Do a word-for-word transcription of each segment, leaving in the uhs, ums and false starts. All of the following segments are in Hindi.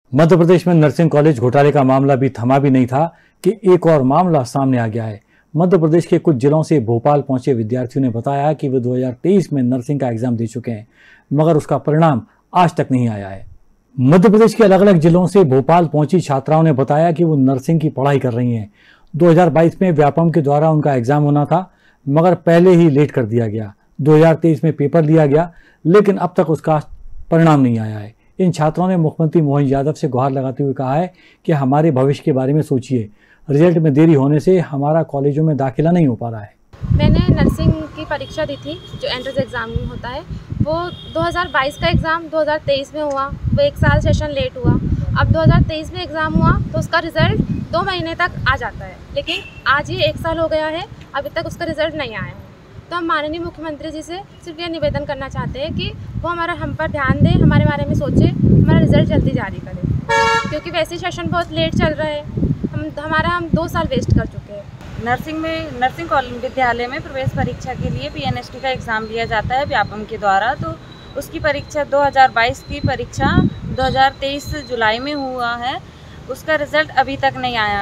मध्य प्रदेश में नर्सिंग कॉलेज घोटाले का मामला भी थमा भी नहीं था कि एक और मामला सामने आ गया है। मध्य प्रदेश के कुछ जिलों से भोपाल पहुंचे विद्यार्थियों ने बताया कि वे दो हज़ार तेईस में नर्सिंग का एग्जाम दे चुके हैं, मगर उसका परिणाम आज तक नहीं आया है। मध्य प्रदेश के अलग अलग जिलों से भोपाल पहुंची छात्राओं ने बताया कि वो नर्सिंग की पढ़ाई कर रही हैं। दो हज़ार बाईस में व्यापम के द्वारा उनका एग्जाम होना था, मगर पहले ही लेट कर दिया गया। दो हज़ार तेईस में पेपर लिया गया, लेकिन अब तक उसका परिणाम नहीं आया है। इन छात्रों ने मुख्यमंत्री मोहन यादव से गुहार लगाते हुए कहा है कि हमारे भविष्य के बारे में सोचिए, रिजल्ट में देरी होने से हमारा कॉलेजों में दाखिला नहीं हो पा रहा है। मैंने नर्सिंग की परीक्षा दी थी, जो एंट्रेंस एग्ज़ाम होता है, वो दो हज़ार बाईस का एग्ज़ाम दो हज़ार तेईस में हुआ। वो एक साल सेशन लेट हुआ। अब दो हज़ार तेईस में एग्ज़ाम हुआ तो उसका रिज़ल्ट दो महीने तक आ जाता है, लेकिन आज ये एक साल हो गया है, अभी तक उसका रिज़ल्ट नहीं आया है। तो हम माननीय मुख्यमंत्री जी से सिर्फ ये निवेदन करना चाहते हैं कि वो हमारा हम पर ध्यान दें, हमारे बारे में सोचे, हमारा रिज़ल्ट जल्दी जारी करें, क्योंकि वैसे सेशन बहुत लेट चल रहा है। हम हमारा हम दो साल वेस्ट कर चुके हैं। नर्सिंग में नर्सिंग कॉलेज विद्यालय में प्रवेश परीक्षा के लिए पी एन एस टी का एग्ज़ाम लिया जाता है व्यापम के द्वारा। तो उसकी परीक्षा दो हज़ार बाईस की परीक्षा दो हज़ार तेईस जुलाई में हुआ है, उसका रिज़ल्ट अभी तक नहीं आया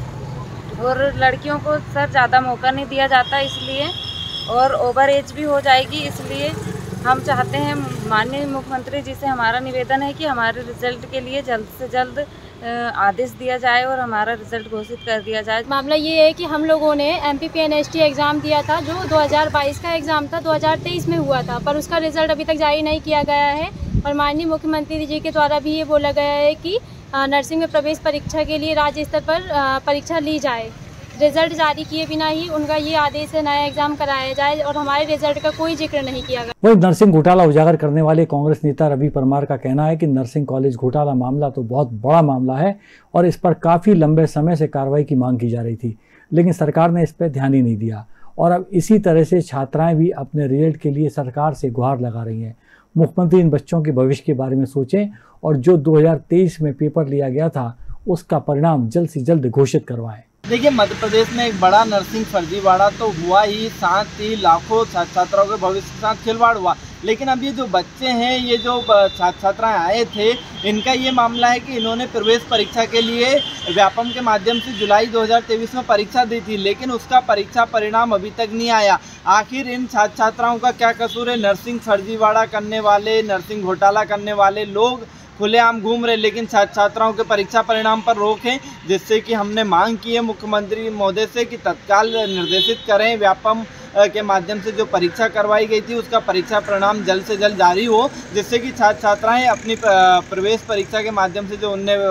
है। और लड़कियों को सर ज़्यादा मौका नहीं दिया जाता, इसलिए और ओवर एज भी हो जाएगी, इसलिए हम चाहते हैं माननीय मुख्यमंत्री जी से हमारा निवेदन है कि हमारे रिज़ल्ट के लिए जल्द से जल्द आदेश दिया जाए और हमारा रिज़ल्ट घोषित कर दिया जाए। मामला ये है कि हम लोगों ने M P P N S T exam दिया था, जो दो हज़ार बाईस का एग्ज़ाम था, दो हज़ार तेईस में हुआ था, पर उसका रिज़ल्ट अभी तक जारी नहीं किया गया है। और माननीय मुख्यमंत्री जी के द्वारा भी ये बोला गया है कि नर्सिंग में प्रवेश परीक्षा के लिए राज्य स्तर पर परीक्षा ली जाए। रिजल्ट जारी किए बिना ही उनका ये आदेश है नया एग्जाम कराया जाए, और हमारे रिजल्ट का कोई जिक्र नहीं किया गया। वही नर्सिंग घोटाला उजागर करने वाले कांग्रेस नेता रवि परमार का कहना है कि नर्सिंग कॉलेज घोटाला मामला तो बहुत बड़ा मामला है और इस पर काफी लंबे समय से कार्रवाई की मांग की जा रही थी, लेकिन सरकार ने इस पर ध्यान ही नहीं दिया। और अब इसी तरह से छात्राएं भी अपने रिजल्ट के लिए सरकार से गुहार लगा रही हैं। मुख्यमंत्री इन बच्चों के भविष्य के बारे में सोचें और जो दो हज़ार तेईस में पेपर लिया गया था उसका परिणाम जल्द से जल्द घोषित करवाएं। देखिए, मध्य प्रदेश में एक बड़ा नर्सिंग फर्जीवाड़ा तो हुआ ही, साथ ही लाखों छात्र छात्राओं के भविष्य के साथ खिलवाड़ हुआ। लेकिन अब ये जो बच्चे हैं, ये जो छात्र छात्राएं आए थे, इनका ये मामला है कि इन्होंने प्रवेश परीक्षा के लिए व्यापम के माध्यम से जुलाई दो हज़ार तेईस में परीक्षा दी थी, लेकिन उसका परीक्षा परिणाम अभी तक नहीं आया। आखिर इन छात्र छात्राओं का क्या कसूर है? नर्सिंग फर्जीवाड़ा करने वाले, नर्सिंग घोटाला करने वाले लोग खुलेआम घूम रहे, लेकिन छात्र छात्राओं के परीक्षा परिणाम पर रोक है, जिससे कि हमने मांग की है मुख्यमंत्री महोदय से कि तत्काल निर्देशित करें व्यापम के माध्यम से जो परीक्षा करवाई गई थी उसका परीक्षा परिणाम जल्द से जल्द जारी हो, जिससे कि छात्र छात्राएं अपनी प्रवेश परीक्षा के माध्यम से जो उनने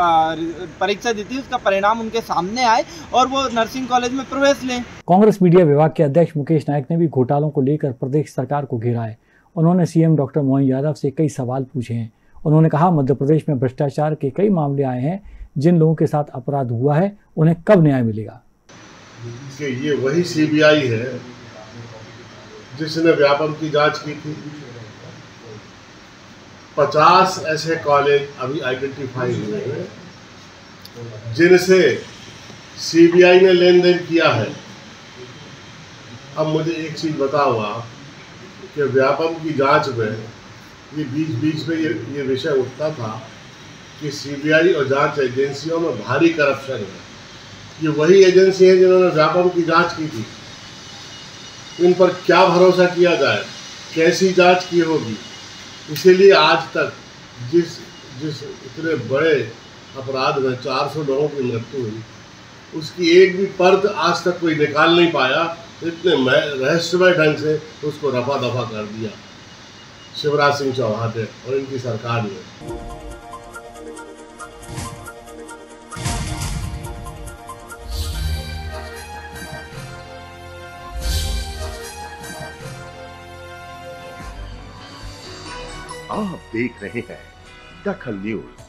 परीक्षा दी थी उसका परिणाम उनके सामने आए और वो नर्सिंग कॉलेज में प्रवेश लें। कांग्रेस मीडिया विभाग के अध्यक्ष मुकेश नायक ने भी घोटालों को लेकर प्रदेश सरकार को घेरा है। उन्होंने C M doctor Mohan Yadav से कई सवाल पूछे हैं। उन्होंने कहा, मध्य प्रदेश में भ्रष्टाचार के कई मामले आए हैं, जिन लोगों के साथ अपराध हुआ है उन्हें कब न्याय मिलेगा? कि ये वही सी बी आई है जिसने व्यापम की जांच की थी। पचास ऐसे कॉलेज अभी आइडेंटिफाई हुए हैं जिनसे सी बी आई ने लेन देन किया है। अब मुझे एक चीज बताओ आप कि व्यापम की जांच में ये बीच बीच में ये ये विषय उठता था कि सी बी आई और जांच एजेंसियों में भारी करप्शन है। ये वही एजेंसी है जिन्होंने व्यापम की जांच की थी। इन पर क्या भरोसा किया जाए? कैसी जांच की होगी? इसीलिए आज तक जिस जिस इतने बड़े अपराध में चार सौ लोगों की मृत्यु हुई, उसकी एक भी परत आज तक कोई निकाल नहीं पाया। इतने रहस्यमय ढंग से उसको रफा दफा कर दिया शिवराज सिंह चौहान ने और इनकी सरकार ने। आप देख रहे हैं दखल न्यूज।